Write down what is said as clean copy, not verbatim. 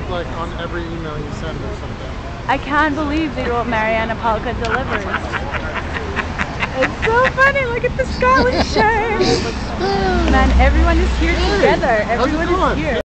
like on every email you send or something. I can't believe they wrote Marianna Palka delivers. It's so funny. Look at the Scotland shirt. Man, everyone is here together. Everyone is here.